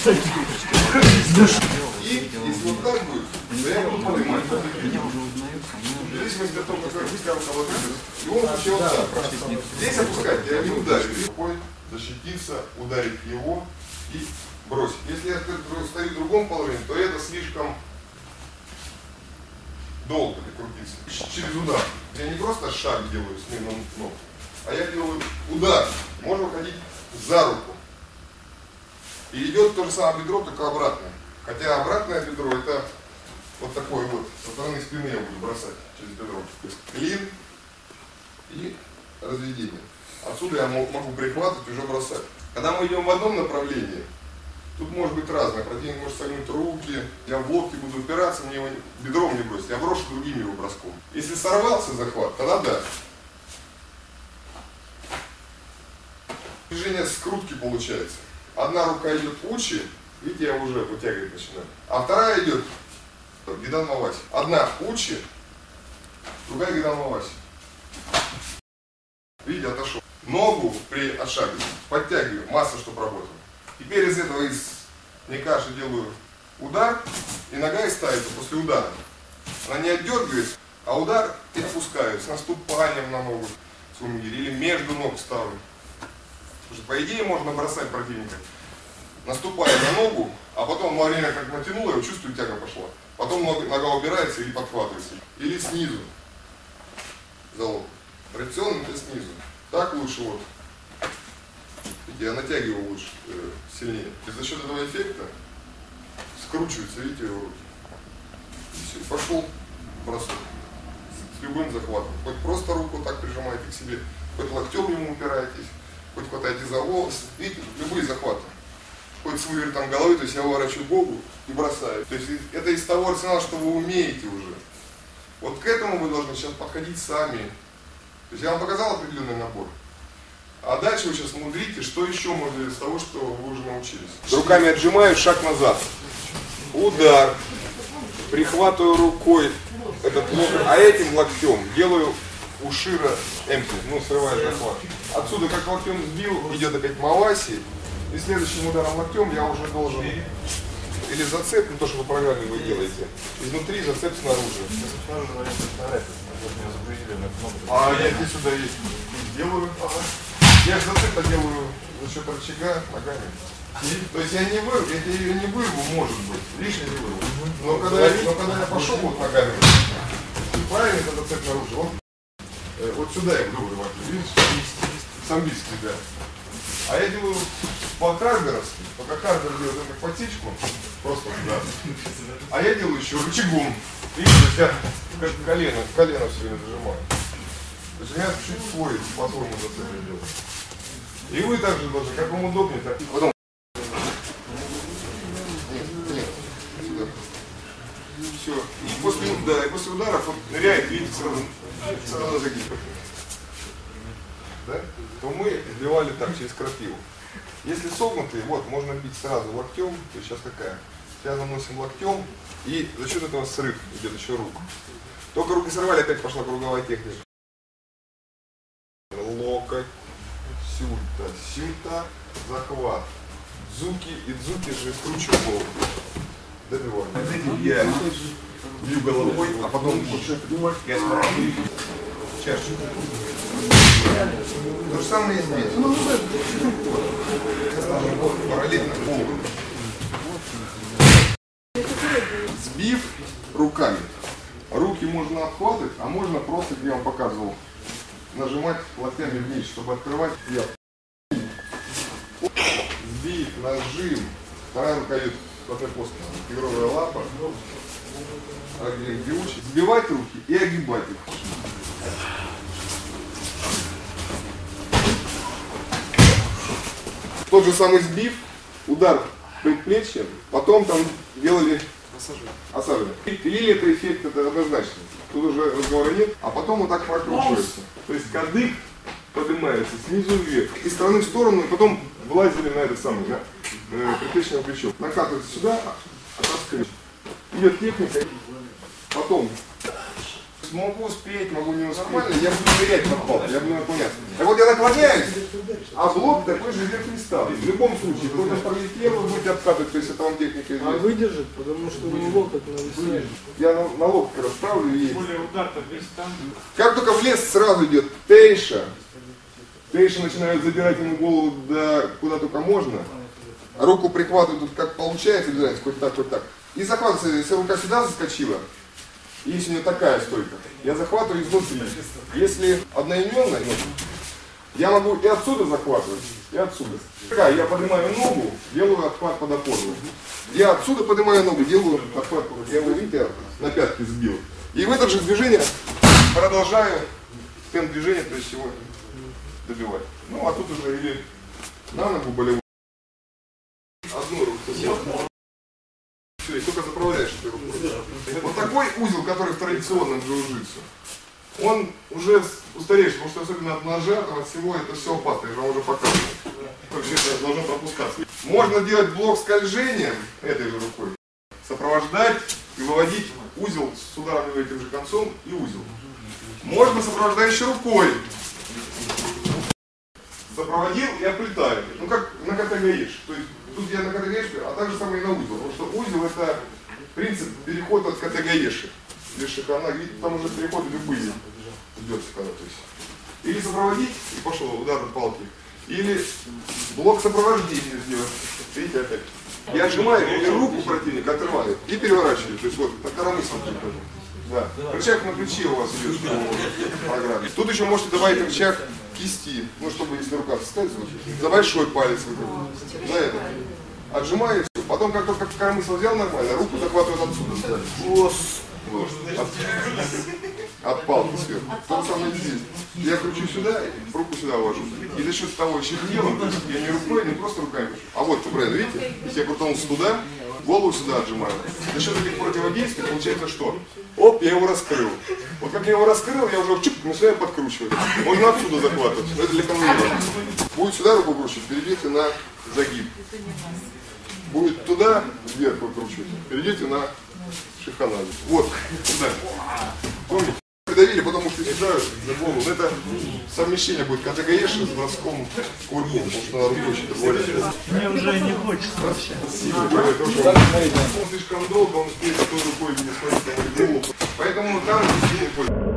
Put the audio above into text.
И если вот так будет, то я буду поднимать. В зависимости от того, как быстро рука ложится, и он вообще вот так. Здесь опускать, я не ударю. Рукой защититься, ударить его и бросить. Если я стою в другом положении, то это слишком долго крутиться. Через удар. Я не просто шаг делаю с ним, а я делаю удар. Можно ходить за руку. И идет то же самое бедро, только обратное. Хотя обратное бедро это вот такое вот. Со стороны спины я буду бросать через бедро. Клин и разведение. Отсюда я могу прихватывать и уже бросать. Когда мы идем в одном направлении, тут может быть разное. Противник может согнуть руки, я в локти буду упираться, мне его бедром не бросить, я брошу другим его броском. Если сорвался захват, тогда да. Движение скрутки получается. Одна рука идет учи, видите, я уже вытягивать начинаю. А вторая идет гидан маваси. Одна учи, другая гидан маваси. Видите, отошел. Ногу при отшаге подтягиваю, масса что работает. Теперь из этого, из некаши делаю удар, и нога и ставится после удара. Она не отдергивается, а удар и опускаю с наступанием на ногу или между ног ставлю. Потому что по идее можно бросать противника, наступая на ногу, а потом во время как натянула, я чувствую, тяга пошла. Потом нога убирается или подхватывается. Или снизу. Залог. Традиционно это снизу. Так лучше вот. Видите, я натягиваю лучше, сильнее. И за счет этого эффекта скручиваются, видите, его руки. И все, пошел бросок. С любым захватом. Хоть просто руку так прижимаете к себе, хоть локтем ему упираетесь, хоть хватаете за волосы. Видите, любые захваты. Хоть с вывертом головы, то есть я выворачиваю голову и бросаю. То есть это из того арсенала, что вы умеете уже. Вот к этому вы должны сейчас подходить сами. То есть я вам показал определенный набор. А дальше вы сейчас мудрите, что еще можно из того, что вы уже научились. Руками отжимаю, шаг назад. Удар. Прихватываю рукой этот локоть, а этим локтем делаю ушира эмпти, срываю захват. Отсюда как локтем сбил, идет опять маваси. И следующим ударом локтем я уже должен или зацеп, то, что по программе вы делаете, изнутри зацеп снаружи. А я здесь сюда есть делаю. Я зацеп-то делаю за счет рычага ногами. То есть я не вырву, я ее не вырву, может быть, лишнее не вырву. Но когда я пошел вот ногами, правильно этот зацеп наружу, вот сюда я буду вырывать, видишь, самбийский, да. А я делаю по-карберовски, пока карбер делает как подсечку, просто туда. А я делаю еще рычагом. Видите, я как колено все время зажимаю. То есть у меня чуть свой, по-своему зацеп делаю. И вы также должны, как вам удобнее, так и потом. Нет, сюда. Все. И после ударов вот ныряет, видите, сразу загиб. Да? То мы сбивали так через крапиву. Если согнутые, вот, можно бить сразу локтем, то есть сейчас какая? Сейчас наносим локтем, и за счет этого срыв идет еще руку. Только руки сорвали, опять пошла круговая техника. Локоть, сюта, захват. Дзуки, и дзуки же скручиваю голову. Добиваю. Я бью головой, а потом я справлю. Чаще. То же самое и здесь. Параллельно полу. Сбив руками. Руки можно обхватывать, а можно просто, как я вам показывал, нажимать локтями вниз, чтобы открывать вверх. Сбив, нажим. Вторая рука идет в этой плоскости. Тигровая лапа. Сбивать руки и огибать их. Тот же самый сбив, удар предплечьем, потом там делали осаживание. Пилили это эффект, это однозначно. Тут уже разговора нет, а потом вот так прокручивается. То есть кадык поднимается снизу вверх, из стороны в сторону, и потом влазили на это самое, на предплечное плечо. Накатывается сюда, оттаскиваешь. Идет техника, потом Могу успеть, могу не успеть. Нормально, я буду нырять под палку, я буду наклоняться. Так вот я наклоняюсь, а блок такой же вверх не ставит. В любом случае, кто-то пролетел, вы будете откатывать, то есть это вам техника известна. А выдержит, потому что у него локоть на весне. Я на локоть расставлю и... Более удар-то весь там. Как только в лес сразу идет Тейша, Тейша начинают забирать ему голову да куда только можно. Руку прихватывают, тут как получается, хоть так, хоть так. И захватывается, если рука сюда заскочила, если у нее такая стойка, я захватываю изнутри. Если одноименная, я могу и отсюда захватывать, и отсюда. Я поднимаю ногу, делаю отхват под опору. Я отсюда поднимаю ногу, делаю отхват под опору. Я его, видите, на пятки сбил. И в это же движение продолжаю темп движения, то есть его добивать. Ну, а тут уже или на ногу болевую. Одну руку. Все, и только заправляешь этой рукой. Вот такой узел, который в традиционном джиу-джитсу, он уже устаревший, потому что особенно от ножа, от всего это все опасно, я же вам уже показывал. Вообще это должно пропускаться. Можно делать блок скольжением этой же рукой, сопровождать и выводить узел с ударом этим же концом и узел. Можно сопровождающей рукой. Сопроводил и оплетаю. Ну как на катагаиш. То есть тут я на катагаиш, а также самое и на узел. Потому что узел это принцип перехода от катагаиши. Или шикана, видите, там уже переходы любые идет когда, то есть. Или сопроводить, и пошел удар от палки. Или блок сопровождения сделать. Видите опять. Я отжимаю и руку противника отрываю и переворачиваю. То есть вот, так коромыслом прихожу. Да. Рычаг на плече у вас идет в программе. Тут еще можете добавить рычаг кисти, ну чтобы если рука соскальзывает, за большой палец выходит. За это. Отжимаю и все. Потом как только коромысл взял нормально, руку захватывает отсюда. Вот. От палки сверху. То же самое здесь. Я кручу сюда, руку сюда ввожу. И за счет того еще телом, я не рукой, не просто руками. А вот, правильно, видите? Если я крутанулся туда, голову сюда отжимаю. За счет этих противодействий получается что? Оп, я его раскрыл. Вот как я его раскрыл, я уже чук, начинаю подкручивать. Можно отсюда захватывать. Но это для конвейера. Будет сюда руку кручивать, перейдите на загиб. Будет туда, вверх выкручивать, перейдете на шиханаду. Вот, сюда. Помните? Придавили, потому что сюда за голову. Но это совмещение будет катагаеши с броском курком, потому что на руку очень более. Мне уже не хочется вообще. Он слишком долго, он успеет той рукой не смотреть на голову. Поэтому там